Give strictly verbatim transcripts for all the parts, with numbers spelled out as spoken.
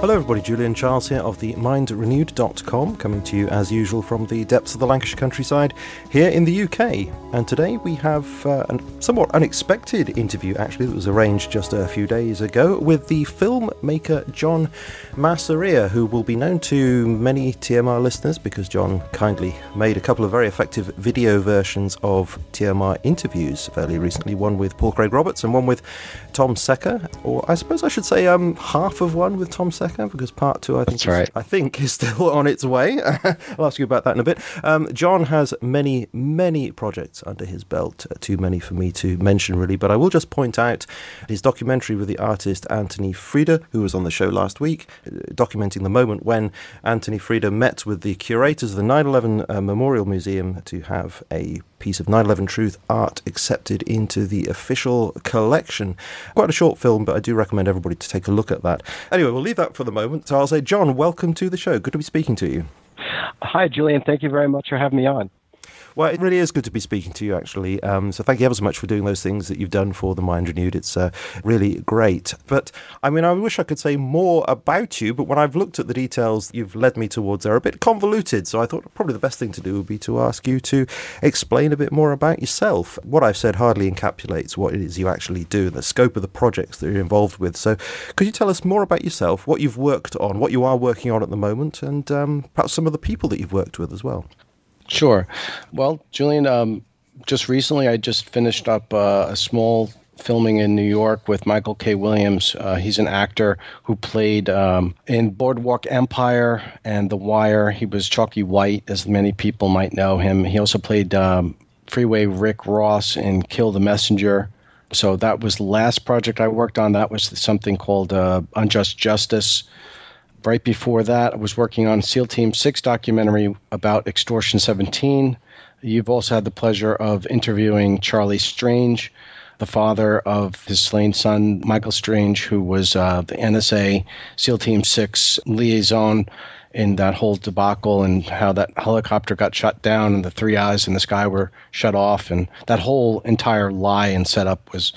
Hello everybody, Julian Charles here of the mind renewed dot com, coming to you as usual from the depths of the Lancashire countryside here in the U K. And today we have uh, a somewhat unexpected interview actually that was arranged just a few days ago with the filmmaker John Massaria, who will be known to many T M R listeners because John kindly made a couple of very effective video versions of T M R interviews fairly recently, one with Paul Craig Roberts and one with Tom Secker, or I suppose I should say um, half of one with Tom Secker, because part two, I think, That's right. is, I think, is still on its way. I'll ask you about that in a bit. Um, John has many, many projects under his belt, uh, too many for me to mention, really. But I will just point out his documentary with the artist Anthony Freda, who was on the show last week, uh, documenting the moment when Anthony Freda met with the curators of the nine eleven uh, Memorial Museum to have a piece of nine eleven truth art accepted into the official collection. Quite a short film, but I do recommend everybody to take a look at that. Anyway, we'll leave that for the moment. So I'll say, John, welcome to the show. Good to be speaking to you. Hi, Julian. Thank you very much for having me on. Well, it really is good to be speaking to you, actually. Um, so thank you ever so much for doing those things that you've done for the Mind Renewed. It's uh, really great. But, I mean, I wish I could say more about you, but when I've looked at the details you've led me towards, they're a bit convoluted. So I thought probably the best thing to do would be to ask you to explain a bit more about yourself. What I've said hardly encapsulates what it is you actually do and the scope of the projects that you're involved with. So could you tell us more about yourself, what you've worked on, what you are working on at the moment, and um, perhaps some of the people that you've worked with as well? Sure. Well, Julian, um, just recently I just finished up uh, a small filming in New York with Michael K. Williams. Uh, he's an actor who played um, in Boardwalk Empire and The Wire. He was Chalky White, as many people might know him. He also played um, Freeway Rick Ross in Kill the Messenger. So that was the last project I worked on. That was something called uh, Unjust Justice. Right before that, I was working on SEAL Team six documentary about Extortion seventeen. You've also had the pleasure of interviewing Charlie Strange, the father of his slain son, Michael Strange, who was uh, the N S A SEAL Team six liaison in that whole debacle, and how that helicopter got shut down and the three eyes in the sky were shut off. And that whole entire lie and setup was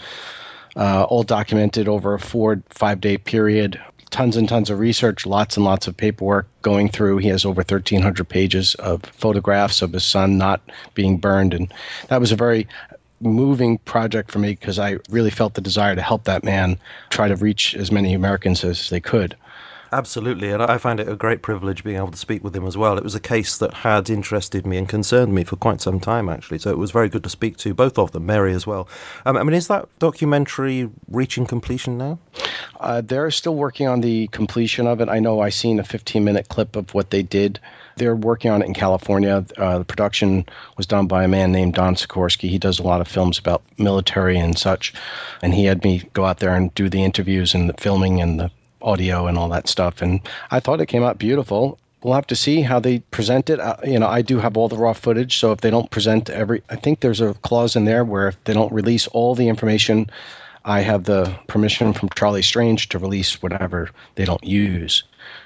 uh, all documented over a four, five-day period. Tons and tons of research, lots and lots of paperwork going through. He has over thirteen hundred pages of photographs of his son not being burned. And that was a very moving project for me because I really felt the desire to help that man try to reach as many Americans as they could. Absolutely, and I found it a great privilege being able to speak with him as well. It was a case that had interested me and concerned me for quite some time, actually, so it was very good to speak to both of them, Mary as well. Um, I mean, is that documentary reaching completion now? Uh, they're still working on the completion of it. I know I seen a fifteen-minute clip of what they did. They're working on it in California. Uh, the production was done by a man named Don Sikorsky. He does a lot of films about military and such, and he had me go out there and do the interviews and the filming and the audio and all that stuff, and I thought it came out beautiful. We'll have to see how they present it. Uh, you know, I do have all the raw footage, so if they don't present every, I think there's a clause in there where if they don't release all the information, I have the permission from Charlie Strange to release whatever they don't use.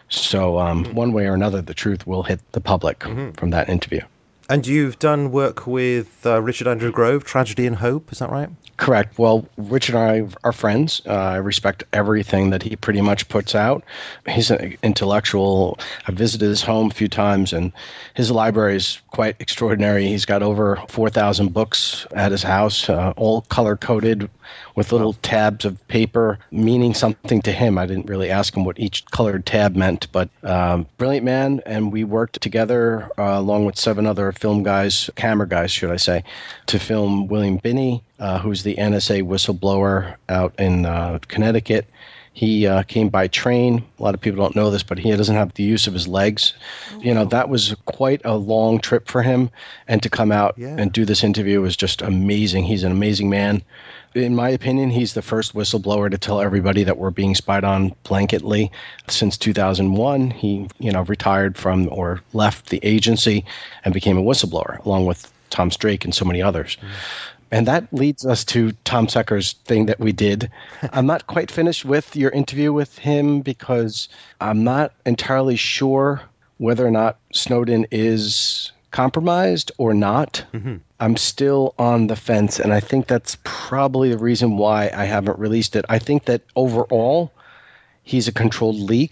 So um, one way or another, the truth will hit the public mm-hmm. from that interview. And you've done work with uh, Richard Andrew Grove, Tragedy and Hope, is that right? Correct. Well, Richard and I are friends. Uh, I respect everything that he pretty much puts out. He's an intellectual. I've visited his home a few times, and his library is quite extraordinary. He's got over four thousand books at his house, uh, all color-coded with little wow. tabs of paper meaning something to him. I didn't really ask him what each colored tab meant, but um, brilliant man, and we worked together uh, along with seven other film guys, camera guys, should I say, to film William Binney, uh, who's the N S A whistleblower out in uh, Connecticut. He uh, came by train. A lot of people don't know this, but he doesn't have the use of his legs. Oh, you know, wow. That was quite a long trip for him, and to come out yeah. and do this interview was just amazing. He's an amazing man. In my opinion, he's the first whistleblower to tell everybody that we're being spied on blanketly. Since two thousand one, he, you know, retired from or left the agency and became a whistleblower, along with Tom Drake and so many others. Mm. And that leads us to Tom Secker's thing that we did. I'm not quite finished with your interview with him because I'm not entirely sure whether or not Snowden is compromised or not. Mm-hmm. I'm still on the fence, and I think that's probably the reason why I haven't released it. I think that overall, he's a controlled leak,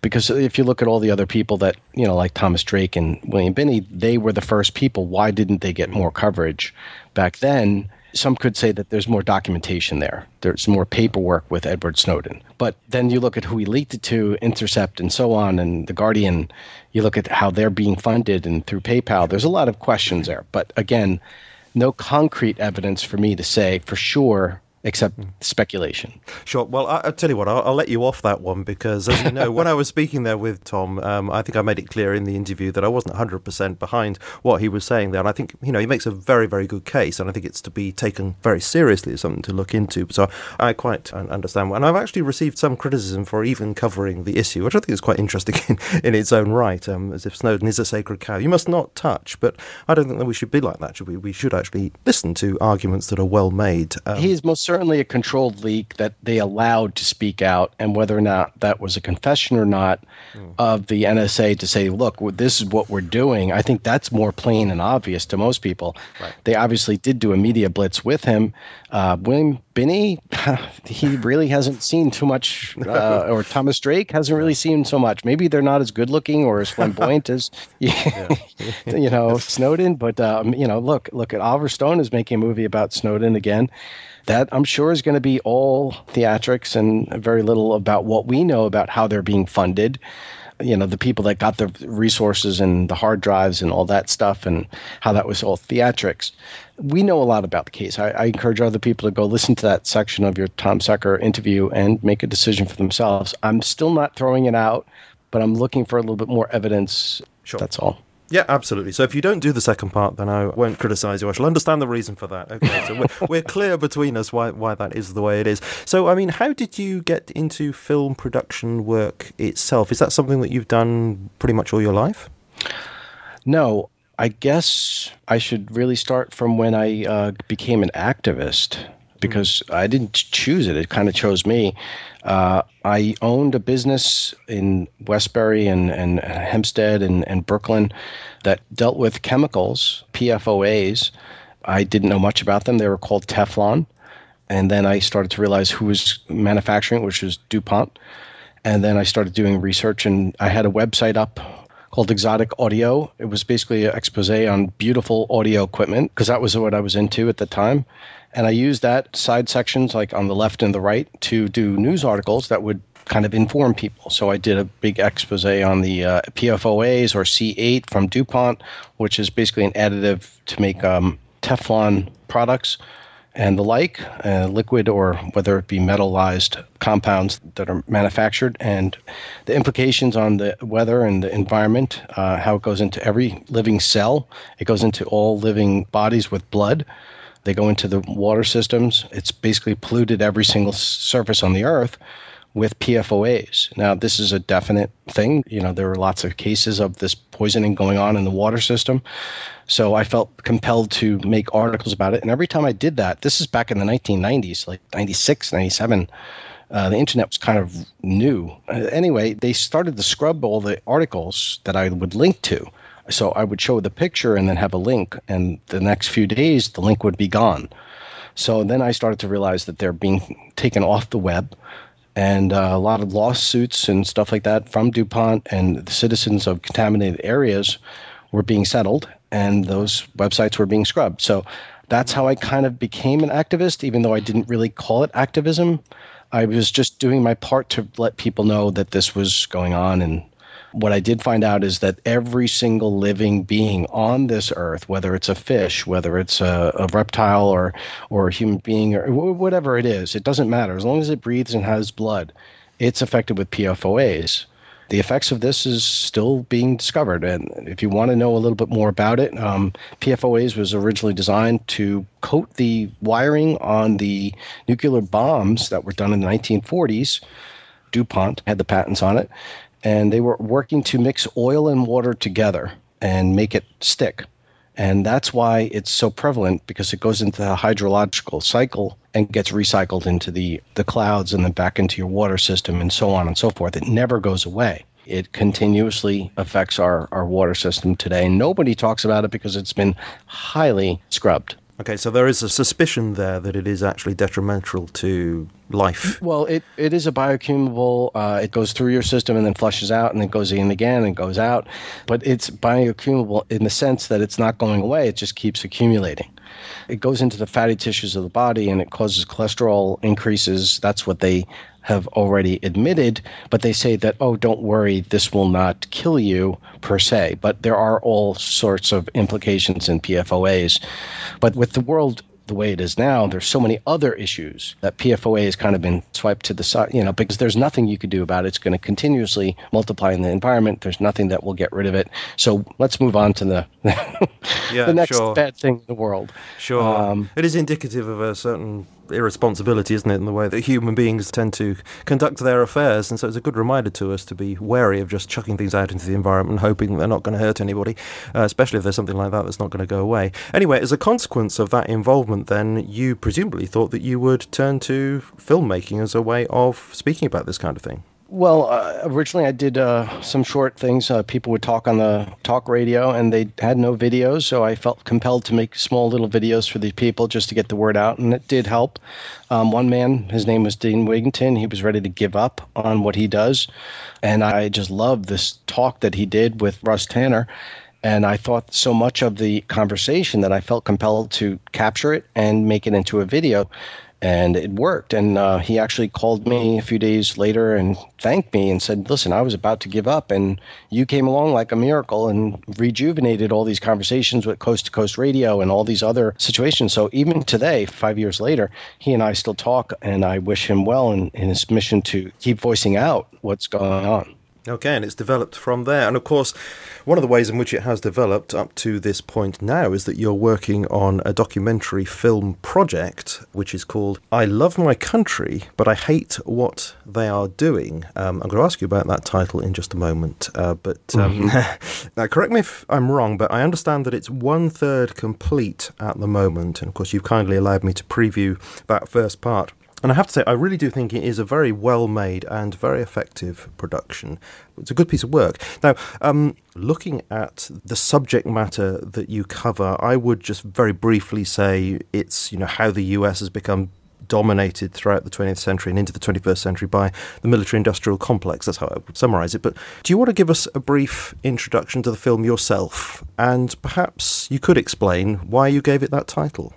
Because if you look at all the other people that, you know, like Thomas Drake and William Binney, they were the first people. Why didn't they get more coverage back then? Some could say that there's more documentation there. There's more paperwork with Edward Snowden. But then you look at who he leaked it to, Intercept and so on, and The Guardian. You look at how they're being funded and through PayPal. There's a lot of questions there. But again, no concrete evidence for me to say for sure, except speculation. Sure. Well, I, I'll tell you what, I'll, I'll let you off that one because, as you know, when I was speaking there with Tom, um, I think I made it clear in the interview that I wasn't one hundred percent behind what he was saying there. And I think, you know, he makes a very, very good case. And I think it's to be taken very seriously as something to look into. So I quite understand. And I've actually received some criticism for even covering the issue, which I think is quite interesting in, in its own right, um, as if Snowden is a sacred cow. You must not touch. But I don't think that we should be like that, should we? We should actually listen to arguments that are well made. Um, he is most certainly certainly a controlled leak that they allowed to speak out, and whether or not that was a confession or not mm. of the N S A to say, look, this is what we're doing, I think that's more plain and obvious to most people. Right. They obviously did do a media blitz with him. Uh, William Binney, he really hasn't seen too much, uh, or Thomas Drake hasn't really seen so much. Maybe they're not as good looking or as flamboyant as, yeah. you know, Snowden. But, um, you know, look, look at Oliver Stone is making a movie about Snowden again. That, I'm sure, is going to be all theatrics and very little about what we know about how they're being funded. You know, the people that got the resources and the hard drives and all that stuff and how that was all theatrics. We know a lot about the case. I, I encourage other people to go listen to that section of your Tom Secker interview and make a decision for themselves. I'm still not throwing it out, but I'm looking for a little bit more evidence. Sure. That's all. Yeah, absolutely. So if you don't do the second part, then I won't criticise you. I shall understand the reason for that. Okay, so we're, we're clear between us why why that is the way it is. So, I mean, how did you get into film production work itself? Is that something that you've done pretty much all your life? No, I guess I should really start from when I uh, became an activist, because I didn't choose it. It kind of chose me. Uh, I owned a business in Westbury and, and Hempstead and, and Brooklyn that dealt with chemicals, P F O As. I didn't know much about them. They were called Teflon. And then I started to realize who was manufacturing, which was DuPont. And then I started doing research, and I had a website up called Exotic Audio. It was basically an expose on beautiful audio equipment, because that was what I was into at the time. And I used that side sections, like on the left and the right, to do news articles that would kind of inform people. So I did a big expose on the uh, P F O As or C eight from DuPont, which is basically an additive to make um, Teflon products and the like, uh, liquid or whether it be metallized compounds that are manufactured, and the implications on the weather and the environment, uh, how it goes into every living cell. It goes into all living bodies with blood. They go into the water systems. It's basically polluted every single surface on the earth with P F O As. Now, this is a definite thing. You know, there were lots of cases of this poisoning going on in the water system. So I felt compelled to make articles about it. And every time I did that, this is back in the nineteen nineties, like ninety-six, ninety-seven, uh, the internet was kind of new. Uh, anyway, they started to scrub all the articles that I would link to. So I would show the picture and then have a link, and the next few days, the link would be gone. So then I started to realize that they're being taken off the web, and uh, a lot of lawsuits and stuff like that from DuPont and the citizens of contaminated areas were being settled, and those websites were being scrubbed. So that's how I kind of became an activist, even though I didn't really call it activism. I was just doing my part to let people know that this was going on. And what I did find out is that every single living being on this earth, whether it's a fish, whether it's a, a reptile or or a human being or whatever it is, it doesn't matter. As long as it breathes and has blood, it's affected with P F O As. The effects of this is still being discovered. And if you want to know a little bit more about it, um, P F O As was originally designed to coat the wiring on the nuclear bombs that were done in the nineteen forties. DuPont had the patents on it. And they were working to mix oil and water together and make it stick. And that's why it's so prevalent, because it goes into the hydrological cycle and gets recycled into the, the clouds and then back into your water system and so on and so forth. It never goes away. It continuously affects our, our water system today. And nobody talks about it because it's been highly scrubbed. Okay, so there is a suspicion there that it is actually detrimental to life? Well, it, it is a bioaccumulable. Uh, it goes through your system and then flushes out and then goes in again and goes out. But it's bioaccumulable in the sense that it's not going away. It just keeps accumulating. It goes into the fatty tissues of the body and it causes cholesterol increases. That's what they have already admitted. But they say that, oh, don't worry, this will not kill you per se. But there are all sorts of implications in P F O As. But with the world the way it is now, there's so many other issues that P F O A has kind of been swiped to the side, you know, because there's nothing you could do about it. It's going to continuously multiply in the environment. There's nothing that will get rid of it. So let's move on to the yeah, the next sure. bad thing in the world. Sure. Um, it is indicative of a certain irresponsibility, isn't it, in the way that human beings tend to conduct their affairs. And so it's a good reminder to us to be wary of just chucking things out into the environment, hoping that they're not going to hurt anybody, uh, especially if there's something like that that's not going to go away. Anyway, as a consequence of that involvement, then you presumably thought that you would turn to filmmaking as a way of speaking about this kind of thing. Well, uh, originally I did uh, some short things. Uh, people would talk on the talk radio, and they had no videos, so I felt compelled to make small little videos for these people just to get the word out, and it did help. Um, one man, his name was Dean Wigington, he was ready to give up on what he does, and I just loved this talk that he did with Russ Tanner, and I thought so much of the conversation that I felt compelled to capture it and make it into a video. And it worked. And uh, he actually called me a few days later and thanked me and said, listen, I was about to give up. And you came along like a miracle and rejuvenated all these conversations with Coast to Coast Radio and all these other situations. So even today, five years later, he and I still talk. And I wish him well in, in his mission to keep voicing out what's going on. Okay, and it's developed from there. And of course, one of the ways in which it has developed up to this point now is that you're working on a documentary film project, which is called I Love My Country, But I Hate What They Are Doing. Um, I'm going to ask you about that title in just a moment. Uh, but um, mm-hmm. Now, correct me if I'm wrong, but I understand that it's one-third complete at the moment. And of course, you've kindly allowed me to preview that first part. And I have to say, I really do think it is a very well-made and very effective production. It's a good piece of work. Now, um, looking at the subject matter that you cover, I would just very briefly say it's, you know, how the U S has become dominated throughout the twentieth century and into the twenty-first century by the military-industrial complex. That's how I would summarize it. But do you want to give us a brief introduction to the film yourself? And perhaps you could explain why you gave it that title.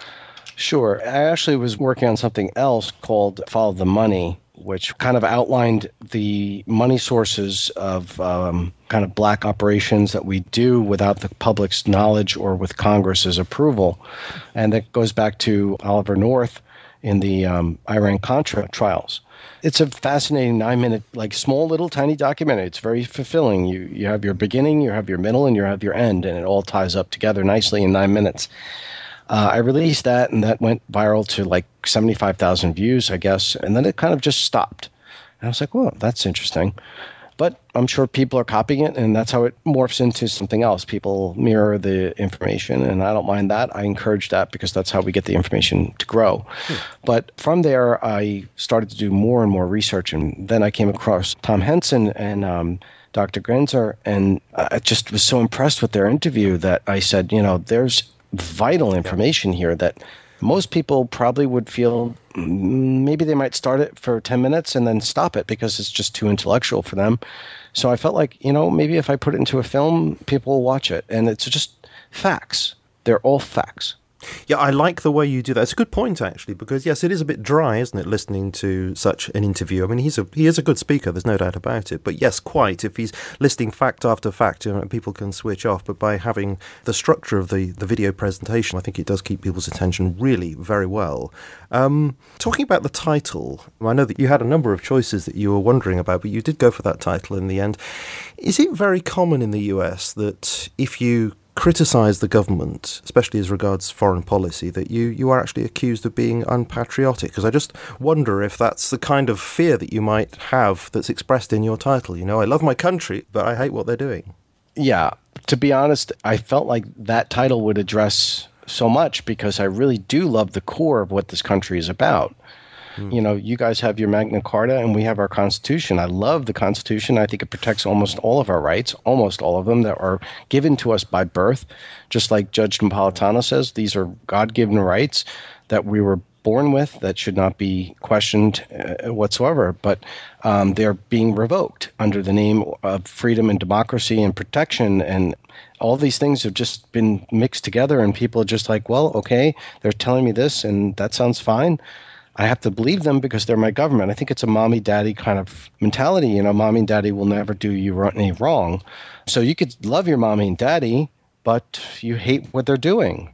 Sure. I actually was working on something else called Follow the Money, which kind of outlined the money sources of um, kind of black operations that we do without the public's knowledge or with Congress's approval. And that goes back to Oliver North in the um, Iran-Contra trials. It's a fascinating nine-minute, like small little tiny documentary. It's very fulfilling. You you have your beginning, you have your middle, and you have your end, and it all ties up together nicely in nine minutes. Uh, I released that, and that went viral to like seventy-five thousand views, I guess, and then it kind of just stopped. And I was like, well, that's interesting. But I'm sure people are copying it, and that's how it morphs into something else. People mirror the information, and I don't mind that. I encourage that because that's how we get the information to grow. Hmm. But from there, I started to do more and more research, and then I came across Tom Hansen and um, Doctor Ganser, and I just was so impressed with their interview that I said, you know, there's vital information here that most people probably would feel maybe they might start it for ten minutes and then stop it because it's just too intellectual for them. So I felt like, you know, maybe if I put it into a film, people will watch it. And it's just facts. They're all facts. Yeah, I like the way you do that. It's a good point, actually, because, yes, it is a bit dry, isn't it, listening to such an interview? I mean, he's a he is a good speaker, there's no doubt about it. But, yes, quite. If he's listing fact after fact, you know, people can switch off. But by having the structure of the, the video presentation, I think it does keep people's attention really very well. Um, talking about the title, I know that you had a number of choices that you were wondering about, but you did go for that title in the end. Is it very common in the U S that if you criticise the government, especially as regards foreign policy, that you, you are actually accused of being unpatriotic? Because I just wonder if that's the kind of fear that you might have that's expressed in your title. You know, I love my country, but I hate what they're doing. Yeah. To be honest, I felt like that title would address so much because I really do love the core of what this country is about. You know, you guys have your Magna Carta and we have our Constitution. I love the Constitution. I think it protects almost all of our rights, almost all of them that are given to us by birth. Just like Judge Napolitano says, these are God-given rights that we were born with that should not be questioned uh, whatsoever, but um, they're being revoked under the name of freedom and democracy and protection, and all these things have just been mixed together, and people are just like, well, okay, they're telling me this, and that sounds fine. I have to believe them because they're my government. I think it's a mommy-daddy kind of mentality. You know, mommy and daddy will never do you any wrong. So you could love your mommy and daddy, but you hate what they're doing.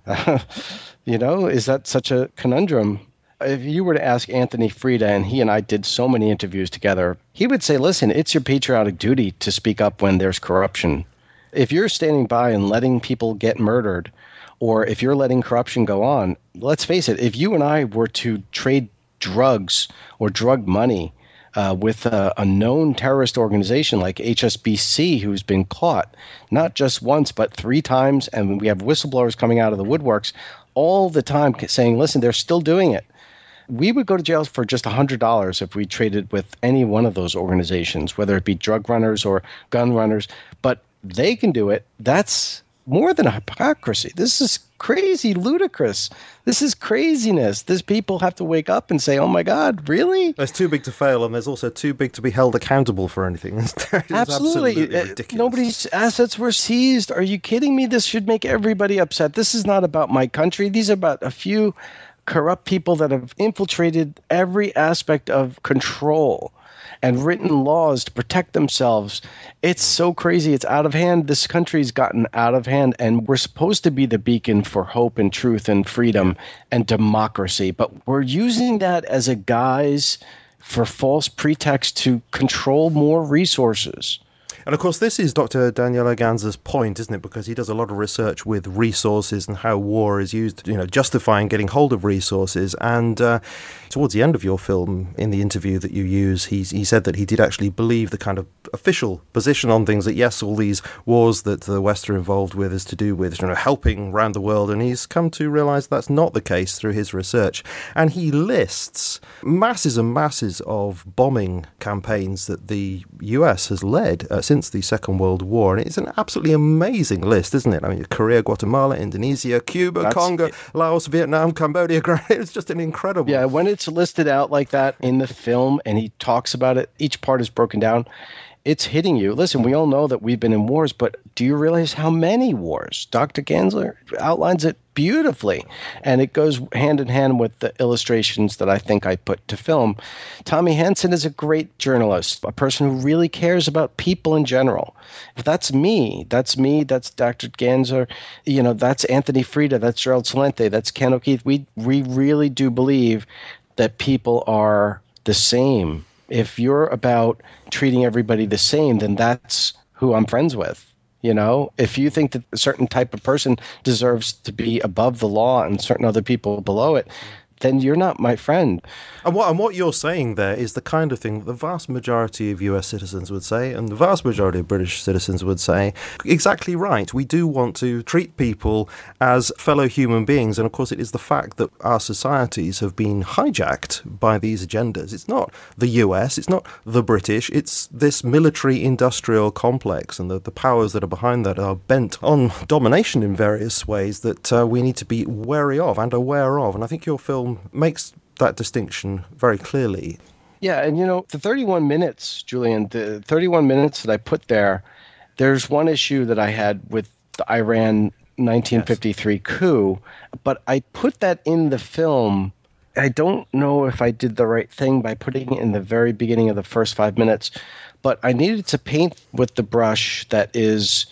You know, is that such a conundrum? If you were to ask Anthony Freda, and he and I did so many interviews together, he would say, listen, it's your patriotic duty to speak up when there's corruption. If you're standing by and letting people get murdered, or if you're letting corruption go on, let's face it, if you and I were to trade drugs or drug money uh, with a, a known terrorist organization like H S B C, who's been caught not just once but three times, and we have whistleblowers coming out of the woodworks all the time saying, listen, they're still doing it. We would go to jail for just one hundred dollars if we traded with any one of those organizations, whether it be drug runners or gun runners. But they can do it. That's more than a hypocrisy. This is crazy, ludicrous. This is craziness. These people have to wake up and say, oh my God, really? There's too big to fail, and there's also too big to be held accountable for anything. It's absolutely. absolutely ridiculous. Nobody's assets were seized. Are you kidding me? This should make everybody upset. This is not about my country. These are about a few corrupt people that have infiltrated every aspect of control and written laws to protect themselves. It's so crazy. It's out of hand. This country's gotten out of hand, and we're supposed to be the beacon for hope and truth and freedom and democracy. But we're using that as a guise for false pretext to control more resources. And of course, this is Doctor Daniele Ganser's point, isn't it? Because he does a lot of research with resources and how war is used, you know, justifying getting hold of resources. And uh, towards the end of your film, in the interview that you use, he, he said that he did actually believe the kind of official position on things, that yes, all these wars that the West are involved with is to do with, you know, helping around the world. And he's come to realise that's not the case through his research. And he lists masses and masses of bombing campaigns that the U S has led uh, since the Second World War, and it's an absolutely amazing list, isn't it? I mean, Korea, Guatemala, Indonesia, Cuba, That's Congo, it. Laos, Vietnam, Cambodia. It's just an incredible. Yeah, when it's listed out like that in the film, and he talks about it, each part is broken down. It's hitting you. Listen, we all know that we've been in wars, but do you realize how many wars? Doctor Ganser outlines it beautifully, and it goes hand in hand with the illustrations that I think I put to film. Tommy Hansen is a great journalist, a person who really cares about people in general. If that's me, that's me, that's Doctor Ganser, you know, that's Anthony Freda, that's Gerald Celente, that's Ken O'Keefe. We, we really do believe that people are the same. If you're about treating everybody the same, then that's who I'm friends with. You know, if you think that a certain type of person deserves to be above the law and certain other people below it, then you're not my friend. And what, and what you're saying there is the kind of thing that the vast majority of U S citizens would say, and the vast majority of British citizens would say, exactly right. We do want to treat people as fellow human beings. And of course, it is the fact that our societies have been hijacked by these agendas. It's not the U S, it's not the British, it's this military-industrial complex, and the, the powers that are behind that are bent on domination in various ways that uh, we need to be wary of and aware of. And I think your film makes that distinction very clearly. Yeah, and you know, the thirty-one minutes, Julian, the thirty-one minutes that I put there, there's one issue that I had with the Iran nineteen fifty-three yes. coup, but I put that in the film. I don't know if I did the right thing by putting it in the very beginning of the first five minutes, but I needed to paint with the brush that is,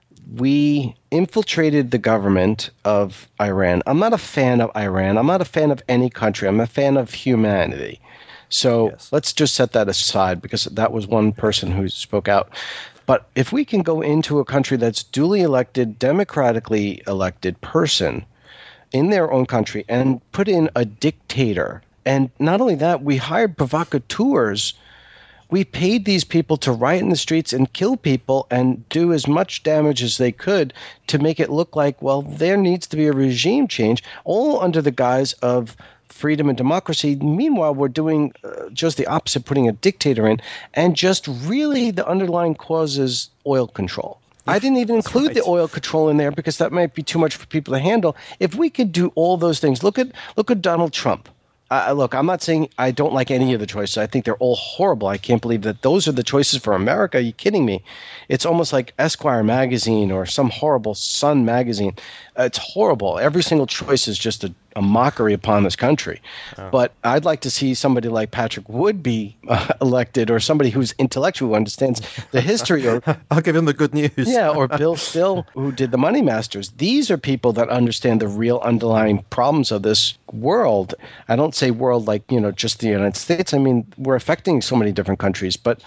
we infiltrated the government of Iran. I'm not a fan of Iran. I'm not a fan of any country. I'm a fan of humanity. So yes. let's just set that aside, because that was one person who spoke out. But if we can go into a country that's duly elected, democratically elected person in their own country and put in a dictator, and not only that, we hired provocateurs. We paid these people to riot in the streets and kill people and do as much damage as they could to make it look like, well, there needs to be a regime change, all under the guise of freedom and democracy. Meanwhile, we're doing uh, just the opposite, putting a dictator in, and just really the underlying cause is oil control. I didn't even include right. the oil control in there because that might be too much for people to handle. If we could do all those things, look at look at Donald Trump. Uh, look, I'm not saying I don't like any of the choices. I think they're all horrible. I can't believe that those are the choices for America. Are you kidding me? It's almost like Esquire magazine or some horrible Sun magazine. Uh, it's horrible. Every single choice is just a, a mockery upon this country. Oh. But I'd like to see somebody like Patrick Wood be uh, elected, or somebody who's intellectual, who understands the history. Or I'll give him the good news. Yeah, or Bill Still, who did the Money Masters. These are people that understand the real underlying problems of this world. I don't say world like, you know, just the United States. I mean, we're affecting so many different countries. But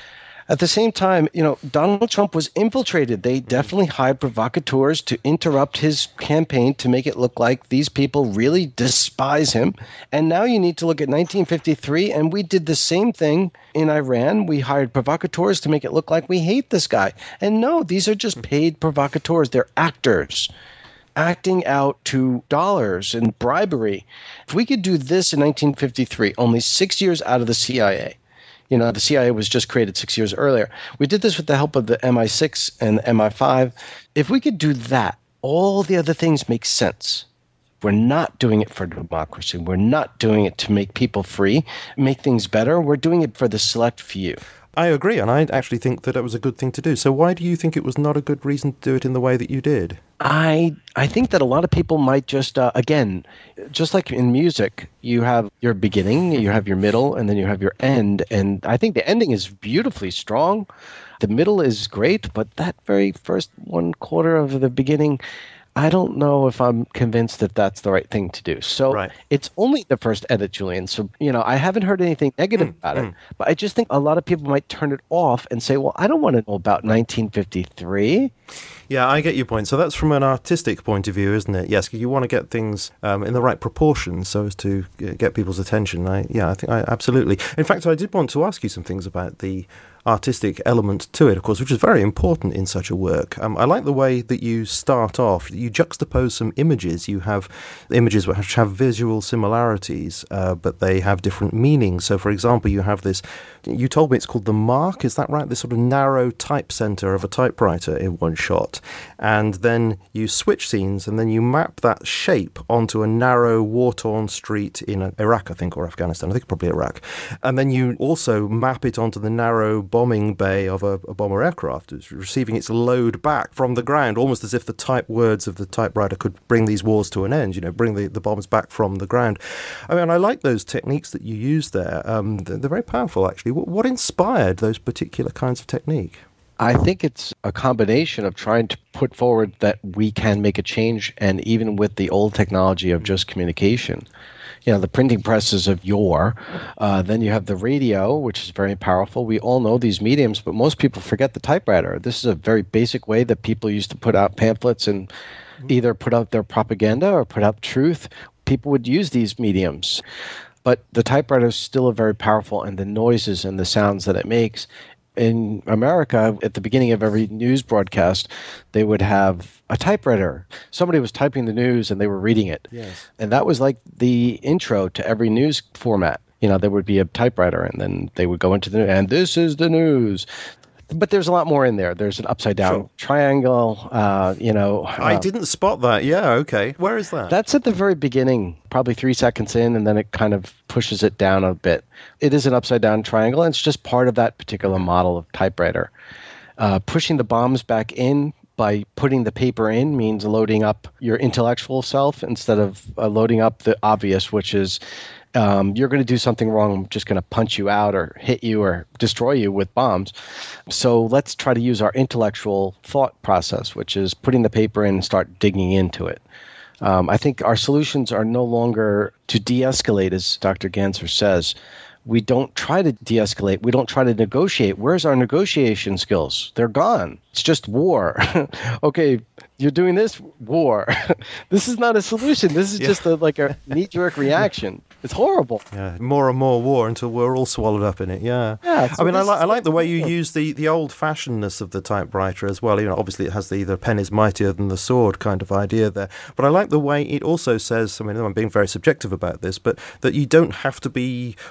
at the same time, you know, Donald Trump was infiltrated. They definitely hired provocateurs to interrupt his campaign to make it look like these people really despise him. And now you need to look at nineteen fifty-three, and we did the same thing in Iran. We hired provocateurs to make it look like we hate this guy. And no, these are just paid provocateurs. They're actors acting out to dollars and bribery. If we could do this in nineteen fifty-three, only six years out of the C I A, you know, the C I A was just created six years earlier. We did this with the help of the M I six and the M I five. If we could do that, all the other things make sense. We're not doing it for democracy. We're not doing it to make people free, make things better. We're doing it for the select few. I agree, and I actually think that it was a good thing to do. So why do you think it was not a good reason to do it in the way that you did? I I think that a lot of people might just, uh, again, just like in music, you have your beginning, you have your middle, and then you have your end. And I think the ending is beautifully strong. The middle is great, but that very first one quarter of the beginning, I don't know if I'm convinced that that's the right thing to do. So right. It's only the first edit, Julian. So, you know, I haven't heard anything negative mm, about mm. it, but I just think a lot of people might turn it off and say, well, I don't want to know about nineteen fifty-three. Yeah, I get your point. So that's from an artistic point of view, isn't it? Yes, you want to get things um, in the right proportions so as to get people's attention. I, yeah, I think I absolutely. In fact, I did want to ask you some things about the artistic element to it, of course, which is very important in such a work. Um, I like the way that you start off. You juxtapose some images. You have images which have visual similarities, uh, but they have different meanings. So, for example, you have this, you told me it's called the mark, is that right? This sort of narrow type center of a typewriter in one shot. And then you switch scenes, and then you map that shape onto a narrow, war-torn street in Iraq, I think, or Afghanistan. I think probably Iraq. And then you also map it onto the narrow bombing bay of a, a bomber aircraft. It's receiving its load back from the ground, almost as if the type words of the typewriter could bring these wars to an end, you know, bring the, the bombs back from the ground. I mean, I like those techniques that you use there. Um, they're, they're very powerful, actually. What, what inspired those particular kinds of technique? I think it's a combination of trying to put forward that we can make a change, and even with the old technology of just communication. You know, the printing presses of yore. Uh, then you have the radio, which is very powerful. We all know these mediums, but most people forget the typewriter. This is a very basic way that people used to put out pamphlets and either put out their propaganda or put out truth. People would use these mediums. But the typewriter is still very powerful, and the noises and the sounds that it makes. In America, at the beginning of every news broadcast, they would have a typewriter. Somebody was typing the news and they were reading it. Yes. And that was like the intro to every news format. You know, there would be a typewriter, and then they would go into the, and this is the news. But there's a lot more in there. There's an upside down sure. triangle, uh, you know. Uh, I didn't spot that. Yeah, okay. Where is that? That's at the very beginning, probably three seconds in, and then it kind of pushes it down a bit. It is an upside down triangle, and it's just part of that particular model of typewriter. Uh, pushing the bombs back in by putting the paper in means loading up your intellectual self instead of uh, loading up the obvious, which is Um, you're going to do something wrong, I'm just going to punch you out or hit you or destroy you with bombs. So let's try to use our intellectual thought process, which is putting the paper in and start digging into it. Um, I think our solutions are no longer to de-escalate, as Doctor Ganser says. We don't try to de-escalate. We don't try to negotiate. Where's our negotiation skills? They're gone. It's just war. Okay, you're doing this, war. This is not a solution. This is yeah. just a, like a knee-jerk reaction. It's horrible. Yeah, more and more war until we're all swallowed up in it. Yeah. Yeah. I mean, I like I like the way you use the, the old-fashionedness of the typewriter as well. You know, obviously it has the the pen is mightier than the sword kind of idea there. But I like the way it also says. I mean, I'm being very subjective about this, but that you don't have to be all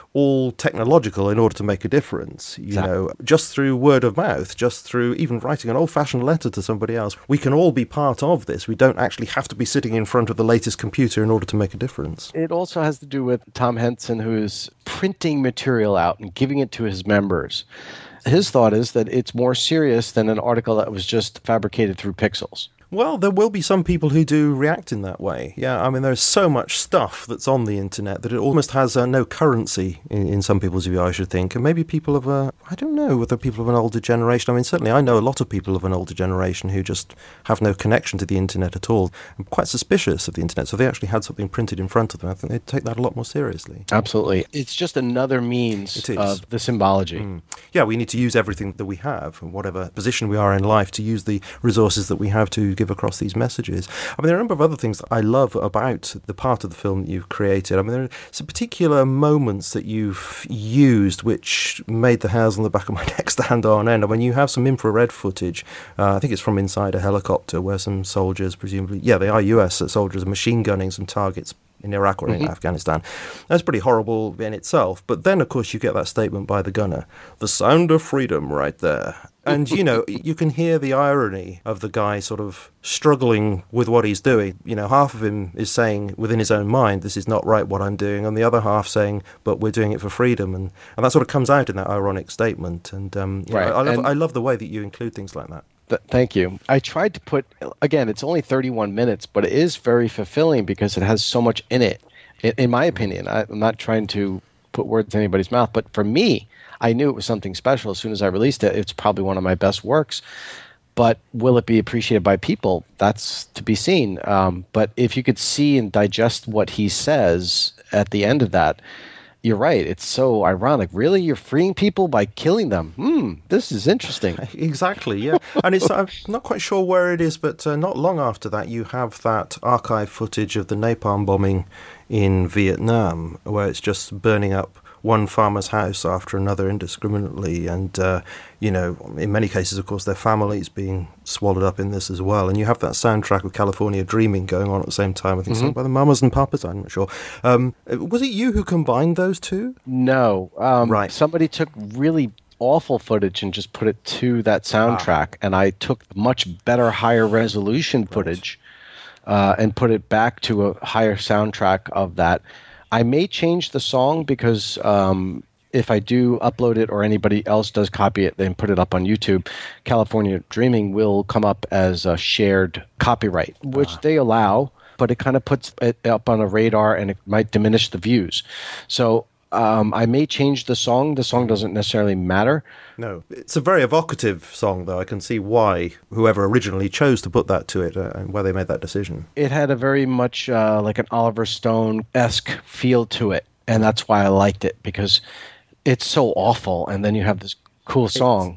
all technological in order to make a difference. You Exactly. know, just through word of mouth, just through even writing an old-fashioned letter to somebody else, we can all be part of this. We don't actually have to be sitting in front of the latest computer in order to make a difference. It also has to do with Tom Hansen, who's printing material out and giving it to his members. His thought is that it's more serious than an article that was just fabricated through pixels. Well, there will be some people who do react in that way. Yeah, I mean, there's so much stuff that's on the internet that it almost has uh, no currency in, in some people's view, I should think. And maybe people of a, I don't know, whether people of an older generation. I mean, certainly I know a lot of people of an older generation who just have no connection to the internet at all. I'm quite suspicious of the internet. So if they actually had something printed in front of them, I think they'd take that a lot more seriously. Absolutely. It's just another means of the symbology. Mm. Yeah, we need to use everything that we have, and whatever position we are in life, to use the resources that we have to give across these messages. I mean, there are a number of other things that I love about the part of the film that you've created. I mean, there are some particular moments that you've used which made the hairs on the back of my neck stand on end. I mean, you have some infrared footage. Uh, I think it's from inside a helicopter where some soldiers, presumably, yeah, they are U S soldiers, are machine gunning some targets in Iraq or in mm-hmm. Afghanistan. That's pretty horrible in itself. But then, of course, you get that statement by the gunner, the sound of freedom right there. And, you know, you can hear the irony of the guy sort of struggling with what he's doing. You know, half of him is saying within his own mind, this is not right what I'm doing, and the other half saying, but we're doing it for freedom. And, and that sort of comes out in that ironic statement. And um, right. know, I, love, and I love the way that you include things like that. Th- thank you. I tried to put, again, it's only thirty-one minutes, but it is very fulfilling because it has so much in it, in, in my opinion. I, I'm not trying to put words in anybody's mouth, but for me, I knew it was something special as soon as I released it. It's probably one of my best works. But will it be appreciated by people? That's to be seen. Um, but if you could see and digest what he says at the end of that, you're right. It's so ironic. Really? You're freeing people by killing them? Hmm, this is interesting. Exactly, yeah. And it's I'm not quite sure where it is, but uh, not long after that, you have that archive footage of the napalm bombing in Vietnam, where it's just burning up one farmer's house after another indiscriminately, and uh, you know, in many cases, of course, their families being swallowed up in this as well. And you have that soundtrack of California Dreaming going on at the same time. I think mm-hmm. sung by the Mamas and Papas. I'm not sure. Um, was it you who combined those two? No, um, right. Somebody took really awful footage and just put it to that soundtrack, ah. and I took much better, higher resolution footage right. uh, and put it back to a higher soundtrack of that. I may change the song because um, if I do upload it or anybody else does copy it, then put it up on YouTube, California Dreaming will come up as a shared copyright, which uh. they allow, but it kind of puts it up on a radar and it might diminish the views. So um, I may change the song. The song doesn't necessarily matter. No, it's a very evocative song, though. I can see why whoever originally chose to put that to it uh, and why they made that decision. It had a very much uh, like an Oliver Stone-esque feel to it, and that's why I liked it, because it's so awful, and then you have this cool song.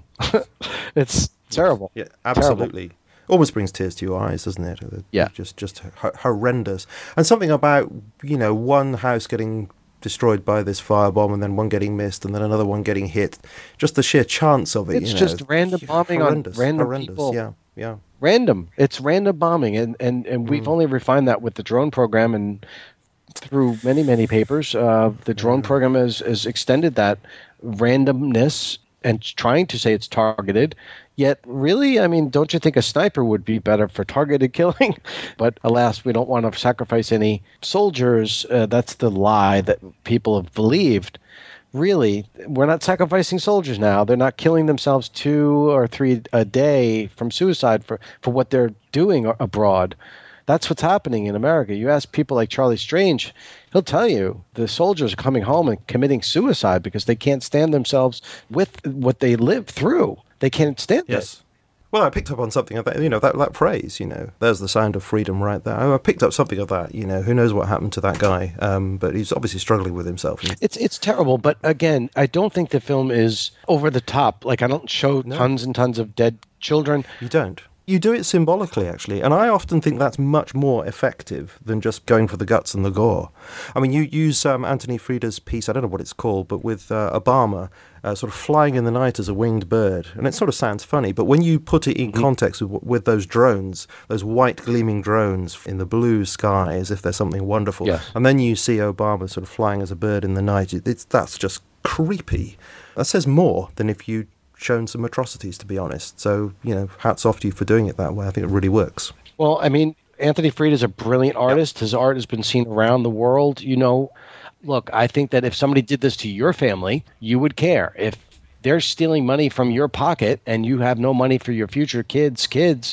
It's terrible. Yeah, absolutely. Terrible. Almost brings tears to your eyes, doesn't it? Yeah. Just, just horrendous. And something about, you know, one house getting destroyed by this firebomb, and then one getting missed, and then another one getting hit. Just the sheer chance of it. It's you just know, random bombing horrendous, on random horrendous. people. Yeah, yeah. Random. It's random bombing, and and, and we've mm. only refined that with the drone program, and through many many papers, uh, the drone yeah. program has has extended that randomness and trying to say it's targeted. Yet, really, I mean, don't you think a sniper would be better for targeted killing? But alas, we don't want to sacrifice any soldiers. Uh, that's the lie that people have believed. Really, we're not sacrificing soldiers now. They're not killing themselves two or three a day from suicide for, for what they're doing abroad. That's what's happening in America. You ask people like Charlie Strange, he'll tell you the soldiers are coming home and committing suicide because they can't stand themselves with what they live through. They can't stand it. Yes. Well, I picked up on something of that, you know, that, that phrase, you know, there's the sound of freedom right there. I picked up something of that, you know, who knows what happened to that guy, um, but he's obviously struggling with himself. It's it's terrible, but again, I don't think the film is over the top. Like, I don't show no. tons and tons of dead children. You don't. You do it symbolically, actually, and I often think that's much more effective than just going for the guts and the gore. I mean, you use um, Anthony Freda's piece, I don't know what it's called, but with uh, Obama uh, sort of flying in the night as a winged bird, and it sort of sounds funny, but when you put it in context with, with those drones, those white gleaming drones in the blue sky as if there's something wonderful, yes. and then you see Obama sort of flying as a bird in the night, it, it's that's just creepy. That says more than if you'd shown some atrocities, to be honest. So, you know, hats off to you for doing it that way. I think it really works. Well, I mean, Anthony Freda is a brilliant artist. Yep. His art has been seen around the world. You know, look, I think that if somebody did this to your family, you would care. If they're stealing money from your pocket and you have no money for your future kids' kids,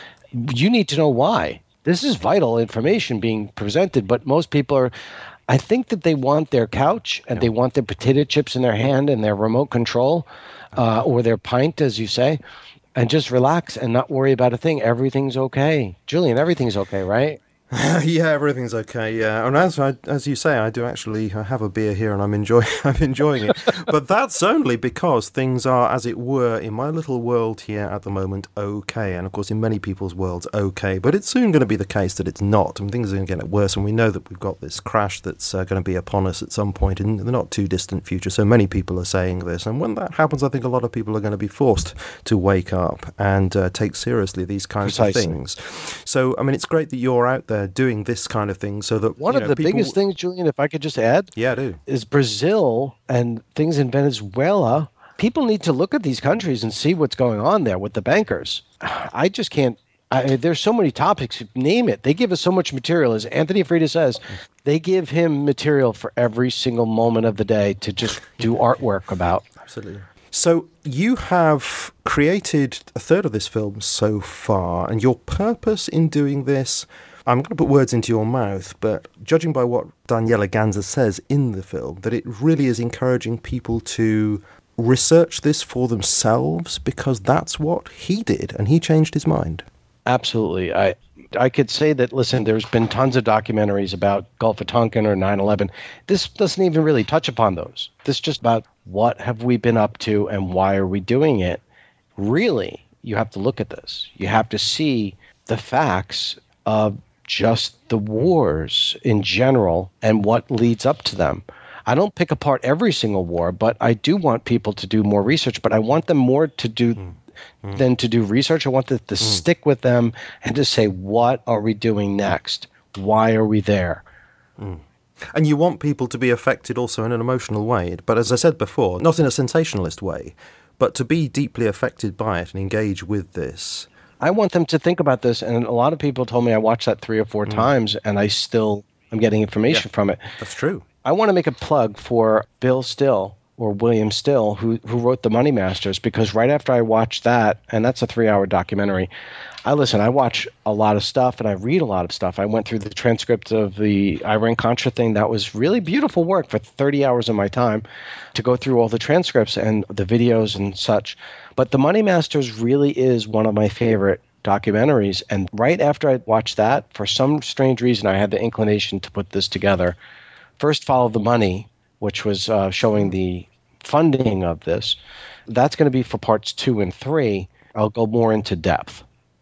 you need to know why. This is vital information being presented, but most people are, I think that they want their couch and they want their potato chips in their hand and their remote control uh, or their pint, as you say, and just relax and not worry about a thing. Everything's okay. Julian, everything's okay, right? Yeah, everything's okay. Yeah, and as I, as you say, I do actually have a beer here, and I'm enjoying I'm enjoying it. But that's only because things are, as it were, in my little world here at the moment, okay, and of course in many people's worlds, okay. But it's soon going to be the case that it's not, and things are going to get worse. And we know that we've got this crash that's uh, going to be upon us at some point in the not too distant future. So many people are saying this, and when that happens, I think a lot of people are going to be forced to wake up and uh, take seriously these kinds Precisely. of things. So, I mean, it's great that you're out there doing this kind of thing so that one you of know, the people... biggest things, Julian, if I could just add, yeah, I do, is Brazil and things in Venezuela. People need to look at these countries and see what's going on there with the bankers. I just can't. I, there's so many topics. Name it. They give us so much material. As Anthony Freda says, they give him material for every single moment of the day to just do artwork about. Absolutely. So you have created a third of this film so far, and your purpose in doing this, I'm going to put words into your mouth, but judging by what Daniele Ganser says in the film, that it really is encouraging people to research this for themselves, because that's what he did, and he changed his mind. Absolutely. I I could say that, listen, there's been tons of documentaries about Gulf of Tonkin or nine eleven. This doesn't even really touch upon those. This is just about what have we been up to and why are we doing it. Really, you have to look at this. You have to see the facts of just the wars in general and what leads up to them. I don't pick apart every single war, but I do want people to do more research, but I want them more to do mm. Mm. than to do research. I want them to mm. stick with them and to say, what are we doing next? Why are we there? Mm. And you want people to be affected also in an emotional way, but as I said before, not in a sensationalist way, but to be deeply affected by it and engage with this. I want them to think about this, and a lot of people told me I watched that three or four mm. times, and I still am getting information yeah, from it. That's true. I want to make a plug for Bill Still, or William Still, who who wrote The Money Masters, because right after I watched that, and that's a three-hour documentary, I listen, I watch a lot of stuff, and I read a lot of stuff. I went through the transcript of the Iran-Contra thing. That was really beautiful work for thirty hours of my time to go through all the transcripts and the videos and such. But The Money Masters really is one of my favorite documentaries. And right after I watched that, for some strange reason, I had the inclination to put this together. First, Follow the Money, which was uh, showing the funding of this. That's going to be for parts two and three. I'll go more into depth.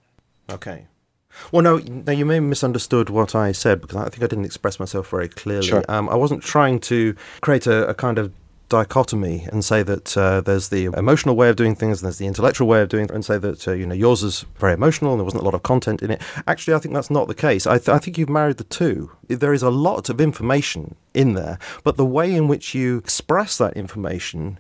Okay. Well, no, now you may have misunderstood what I said, because I think I didn't express myself very clearly. Sure. Um, I wasn't trying to create a, a kind of dichotomy and say that uh, there's the emotional way of doing things and there's the intellectual way of doing it, and say that uh, you know yours is very emotional and there wasn't a lot of content in it. Actually, I think that's not the case. I, th- I think you've married the two. There is a lot of information in there, but the way in which you express that information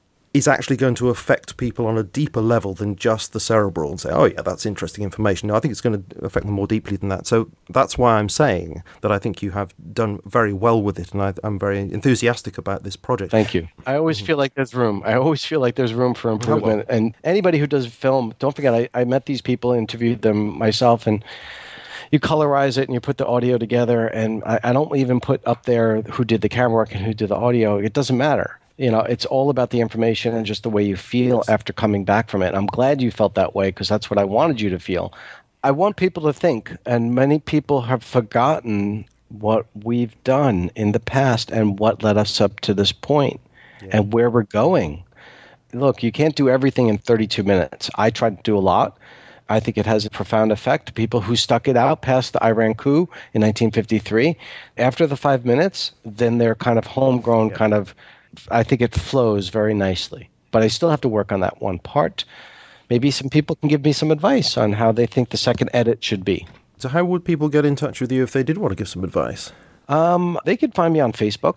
is actually going to affect people on a deeper level than just the cerebral and say, oh yeah, that's interesting information. No, I think it's going to affect them more deeply than that. So that's why I'm saying that I think you have done very well with it, and I, I'm very enthusiastic about this project. Thank you. I always feel like there's room. I always feel like there's room for improvement. Oh, well. And anybody who does film, don't forget, I, I met these people, interviewed them myself, and you colorize it and you put the audio together, and I, I don't even put up there who did the camera work and who did the audio. It doesn't matter. You know, it's all about the information and just the way you feel after coming back from it. I'm glad you felt that way, because that's what I wanted you to feel. I want people to think, and many people have forgotten what we've done in the past and what led us up to this point yeah. and where we're going. Look, you can't do everything in thirty-two minutes. I tried to do a lot. I think it has a profound effect. People who stuck it out past the Iran coup in nineteen fifty-three, after the five minutes, then they're kind of homegrown, yeah. kind of, I think it flows very nicely. But I still have to work on that one part. Maybe some people can give me some advice on how they think the second edit should be. So how would people get in touch with you if they did want to give some advice? Um, they could find me on Facebook.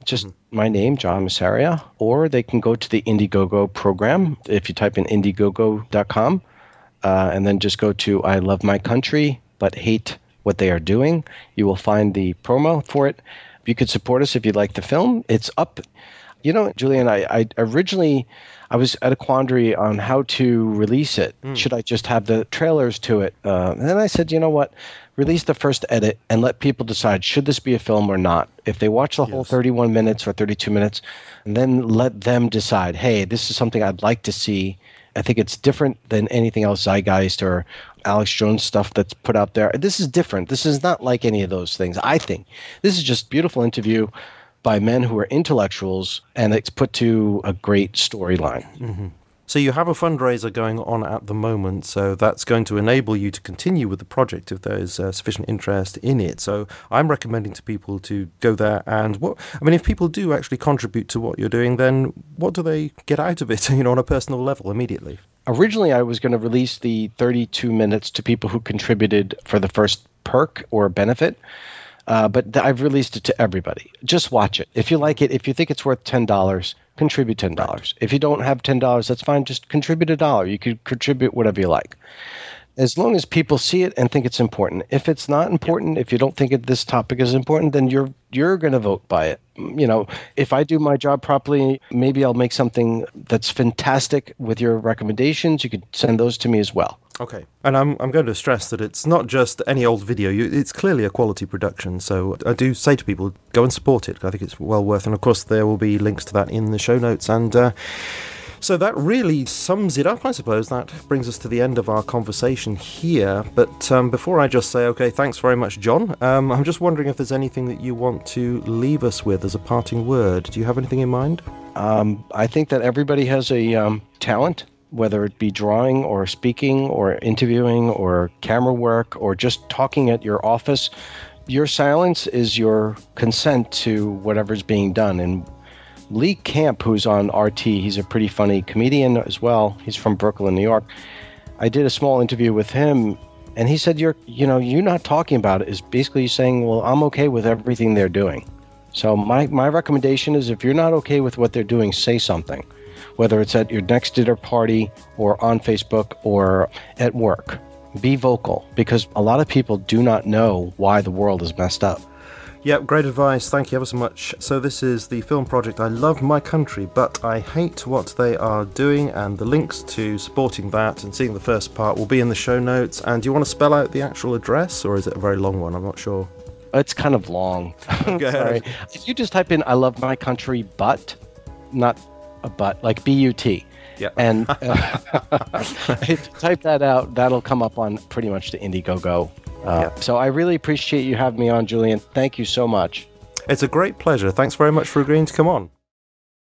just Mm-hmm. my name, John Massaria, or they can go to the Indiegogo program. If you type in indiegogo dot com uh, and then just go to I love my country but hate what they are doing, you will find the promo for it. You could support us if you like the film. It's up. You know, Julian, I, I originally, I was at a quandary on how to release it. Mm. Should I just have the trailers to it? Uh, and then I said, you know what? Release the first edit and let people decide, should this be a film or not? If they watch the yes. whole thirty-one minutes or thirty-two minutes, and then let them decide, hey, this is something I'd like to see. I think it's different than anything else, Zeitgeist or Alex Jones stuff that's put out there. This is different. This is not like any of those things, I think. This is just a beautiful interview by men who are intellectuals, and it's put to a great storyline. Mm-hmm. So you have a fundraiser going on at the moment, so that's going to enable you to continue with the project if there's uh, sufficient interest in it. So I'm recommending to people to go there and, what I mean, if people do actually contribute to what you're doing, then what do they get out of it, you know, on a personal level immediately? Originally, I was going to release the thirty-two minutes to people who contributed for the first perk or benefit. Uh, but th- I've released it to everybody. Just watch it. If you like it, if you think it's worth ten dollars, contribute ten dollars. If you don't have ten dollars, that's fine. Just contribute a dollar. You could contribute whatever you like. As long as people see it and think it's important. If it's not important, if you don't think it, this topic is important, then you're you're going to vote by it. You know, if I do my job properly, maybe I'll make something that's fantastic with your recommendations. You could send those to me as well. Okay. And I'm I'm going to stress that it's not just any old video. You, it's clearly a quality production. So I do say to people, go and support it. I think it's well worth. And of course, there will be links to that in the show notes. And uh, so that really sums it up, I suppose. That brings us to the end of our conversation here. But um, before I just say, okay, thanks very much, John, um, I'm just wondering if there's anything that you want to leave us with as a parting word. Do you have anything in mind? Um, I think that everybody has a um, talent, whether it be drawing or speaking or interviewing or camera work or just talking at your office. Your silence is your consent to whatever's being done. And Lee Camp, who's on R T, he's a pretty funny comedian as well. He's from Brooklyn, New York. I did a small interview with him, and he said, "You're, you know, you not talking about it is basically saying, well, I'm okay with everything they're doing." So my, my recommendation is if you're not okay with what they're doing, say something, whether it's at your next dinner party or on Facebook or at work. Be vocal, because a lot of people do not know why the world is messed up. Yep, great advice. Thank you ever so much. So this is the film project I Love My Country, But I Hate What They Are Doing, and the links to supporting that and seeing the first part will be in the show notes. And do you want to spell out the actual address, or is it a very long one? I'm not sure. It's kind of long. Sorry. If you just type in I Love My Country, But, not a but, like B U T. Yeah. And uh, if you type that out, that'll come up on pretty much the Indiegogo. Uh, yeah. So I really appreciate you having me on, Julian. Thank you so much. It's a great pleasure. Thanks very much for agreeing to come on.